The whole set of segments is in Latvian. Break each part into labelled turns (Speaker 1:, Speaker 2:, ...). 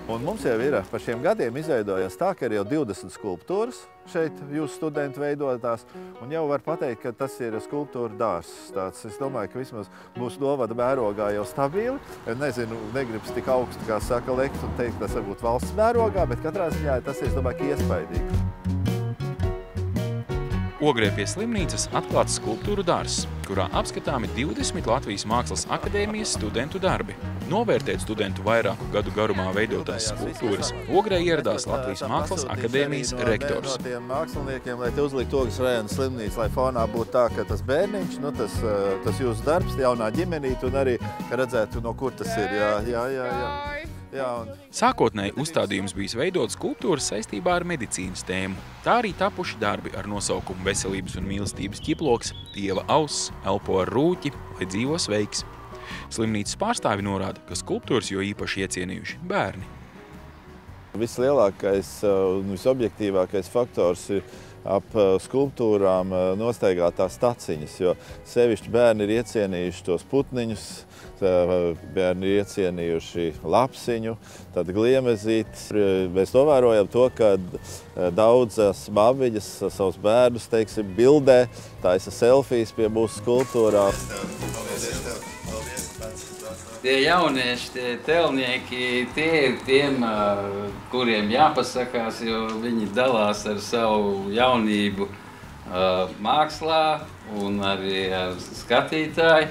Speaker 1: Un mums jau ir par šiem gadiem izveidojās tā, ka ir jau 20 skulptūras šeit jūsu studenti veidotās, un jau var pateikt, ka tas ir skulptūra dārzs. Es domāju, ka vismaz mūsu novada mērogā jau stabili. Nezinu, negribas tik augstu, kā saka lekt, un teikt, tas varbūt valsts mērogā, bet katrā ziņā tas ir, es domāju, ka iespaidīgi.
Speaker 2: Ogrē pie slimnīcas atklāts skulptūru dārzs, kurā apskatāmi 20 Latvijas Mākslas akadēmijas studentu darbi. Novērtēt studentu vairāku gadu garumā veidotās skulptūras Ogrē ieradās Latvijas Mākslas akadēmijas rektors.
Speaker 1: No tiem māksliniekiem, lai te uzliktu Ogres rajona slimnīcu, lai fonā būtu tā, ka tas bērniņš, tas jūsu darbs, jaunā ģimenīte, un arī, ka redzētu, no kur tas ir.
Speaker 2: Sākotnēji uzstādījums bija veidot skulptūras saistībā ar medicīnas tēmu. Tā arī tapuši darbi ar nosaukumu Veselības un mīlestības ķiploks, Dieva auss, Elpo ar rūķi vai Dzīvo sveiks. Slimnīcas pārstāvi norāda, ka skulptūras jo īpaši iecienījuši bērni.
Speaker 1: Vislielākais un visobjektīvākais faktors ir ap skulptūrām nostaigātās taciņas, jo sevišķi bērni ir iecienījuši tos putniņus, bērni ir iecienījuši lapsiņu, tad gliemezītes. Mēs novērojam to, ka daudzas māmiņas savus bērnus, teiksim, bildē, taisa selfijas pie mūsu skulptūrām.
Speaker 3: Tie jaunieši, tie telnieki, tie ir tiem, kuriem jāpasakās, jo viņi dalās ar savu jaunību mākslā un arī ar skatītāju.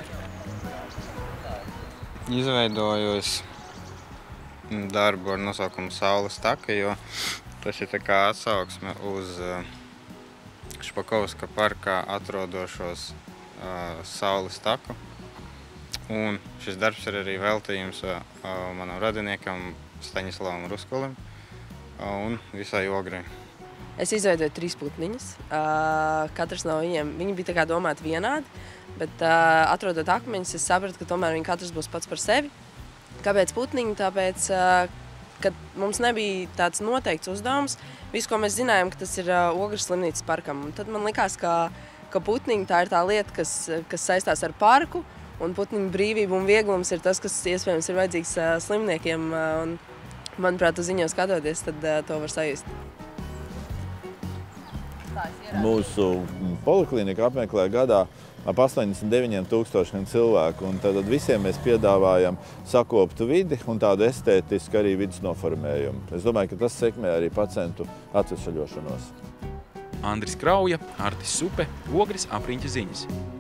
Speaker 4: Izveidoju darbu ar nosaukumu Saules taka, jo tas ir tā kā atsauksme uz Špakovska parkā atrodošos Saules taku. Un šis darbs ir arī veltījums manam radiniekam Staņislavam Ruskolim un visai Ogrei.
Speaker 5: Es izveidoju 3 putniņus. Katrs no viņiem, viņi bija tā kā domāti vienādi, bet atrodot akmeņus, es sapratu, ka tomēr viņi katrs būs pats par sevi. Kāpēc putniņi? Tāpēc, ka mums nebija tāds noteikts uzdevums. Visu, ko mēs zinājām, ka tas ir Ogres slimnīcas parkam. Un tad man likās, ka putniņi tā ir tā lieta, kas saistās ar parku. Un putniņu brīvība un vieglums ir tas, kas iespējams ir vajadzīgs slimniekiem. Un, manuprāt, uz viņu skatoties, tad to var sajust.
Speaker 1: Mūsu poliklinika apmeklē gadā ap 89 000 cilvēku, un tad visiem mēs piedāvājam sakoptu vidi un tādu estētisku arī vidas noformējumu. Es domāju, ka tas sekmē arī pacientu atvesaļošanos.
Speaker 2: Andris Krauja, Artis Supe, Ogres apriņķa ziņas.